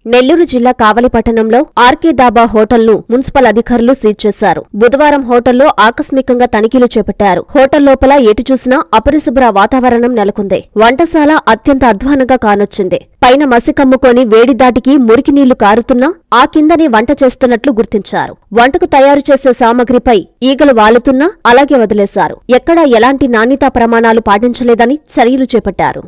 నెల్లూరు జిల్లా కావలిపట్టణంలో ఆర్కే దాబా హోటల్ను మున్సిపల్ అధికారులు సీజ్ చేశారు. బుధవారం హోటల్లో ఆకస్మికంగా తనిఖీలు చేపట్టారు. హోటల్ లోపల ఎటు చూసినా అపరిశుభ్ర వాతావరణం నెలకొంది. వంటశాల అత్యంత అధ్వానంగా కానొచ్చింది. పైన మసి కమ్ముకొని వేడి దాటికి మురికి నీళ్లు కారుతున్నా ఆ కిందనే వంట చేస్తున్నట్లు గుర్తించారు. వంటకు తయారు చేసే సామగ్రిపై ఈగలు వాలుతున్నా అలాగే వదిలేశారు. ఎక్కడా ఎలాంటి నాణ్యతా ప్రమాణాలు పాటించలేదని చర్యలు చేపట్టారు.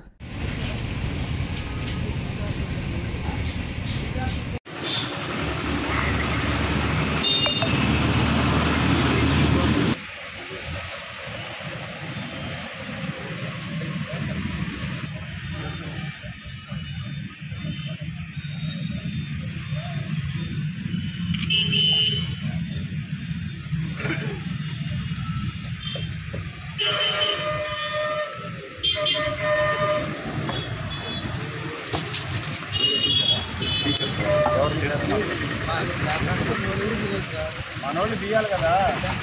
మనోళ్ళు తీయాలి కదా.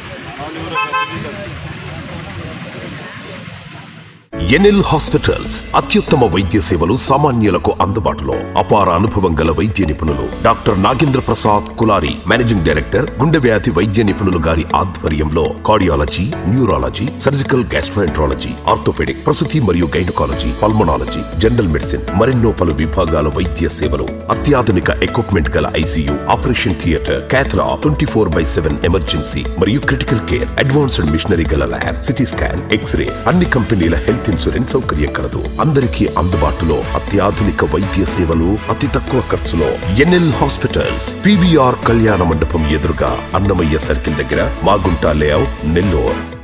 ఎన్ఎల్ హాస్పిటల్స్ అత్యుత్తమ వైద్య సేవలు సామాన్యులకు అందుబాటులో. అపార అనుభవం గల వైద్య నిపుణులు doctor Nagendra Prasad Kulari, managing director, గుండె వ్యాధి వైద్య నిపుణులు గారి ఆధ్వర్యంలో cardiology, neurology, surgical gastroenterology, orthopaedic, ప్రసూతి మరియు గైనకాలజీ, పల్మనాలజీ, జనరల్ మెడిసిన్ మరెన్నో పలు విభాగాల వైద్య సేవలు. అత్యాధునిక ఎక్విప్మెంట్ గల ICU, operation theatre, cath lab, 24/7 emergency మరియు క్రిటికల్ కేర్, అడ్వాన్స్డ్ మిషనరీ గల ల్యాబ్, సిటీ స్కాన్, ఎక్స్రే, అన్ని కంపెనీల హెల్త్ ఇన్సూరెన్స్ సౌకర్యం కలదు. అందరికీ అందుబాటులో అత్యాధునిక వైద్య సేవలు అతి తక్కువ ఖర్చులో. ఎన్ఎల్ హాస్పిటల్స్, PVR కళ్యాణ మండపం ఎదురుగా, అన్నమయ్య సర్కిల్ దగ్గర, మాగుంట లేఅవుట్, నెల్లూరు.